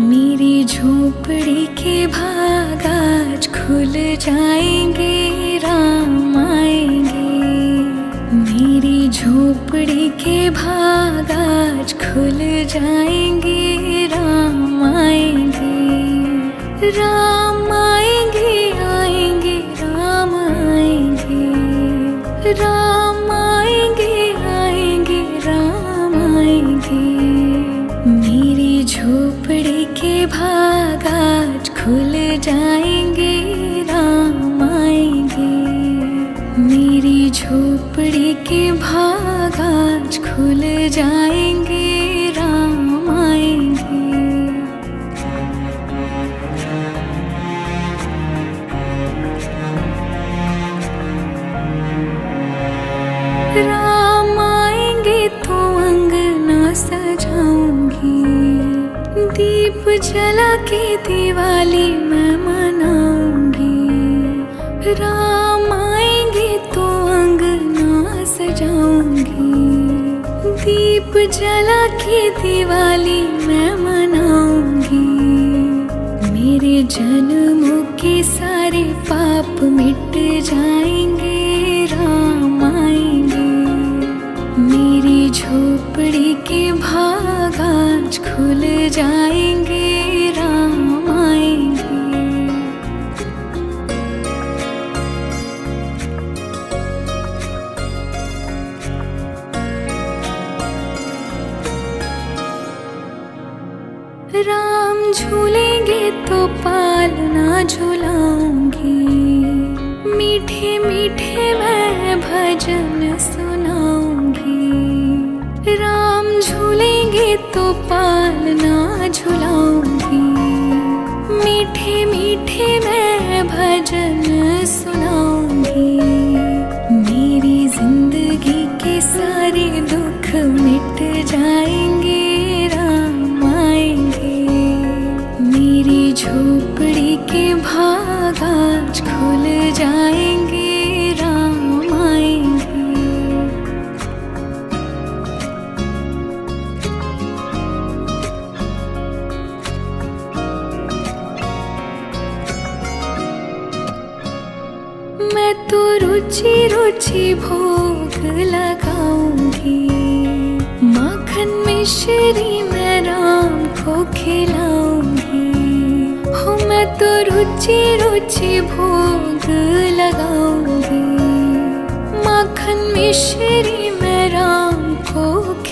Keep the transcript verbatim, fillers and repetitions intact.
मेरी झोपड़ी के भाग आज खुल जाएंगे, राम आएंगे। मेरी झोपड़ी के भाग आज खुल जाएंगे, राम आएंगे। राम आएंगे, आएंगे, राम आएंगे। राम आएंगे, आएंगे, राम आएंगे। मेरी झोपड़ी के भाग आज खुल जाएंगे, राम आएंगे। मेरी झोपड़ी के भाग आज खुल जाएंगे, राम आएंगे। राम आएंगे तो अंगना सजाऊंगी, दीप जला के दिवाली मैं मनाऊंगी। राम आएंगे तो अंगना सजाऊंगी, दीप जला के दिवाली मैं मनाऊंगी। मेरे जन्मों के सारे पाप मिट जाएंगे, राम आएंगे। मेरी झोपड़ी के भाग आज खुल जाएंगे, राम आएंगे। राम झूलेंगे तो पालना झुलाऊंगी, मीठे मीठे मैं भजन सुनाऊंगी। राम झूलेंगे तो पालना झुलाऊंगी, मीठे मीठे मैं भजन सुनाऊंगी। मेरी जिंदगी के सारे दुख मिट जाएंगे, राम आएंगे। मेरी झोपड़ी के भाग आज खुल जाएंगे, राम आएंगे। मैं तो रुचि रुचि भोग लगाऊंगी, माखन मिश्री मैं राम को खिलाऊंगी। हो मैं तो रुचि रुचि भोग लगाऊंगी, माखन मिश्री मैं राम को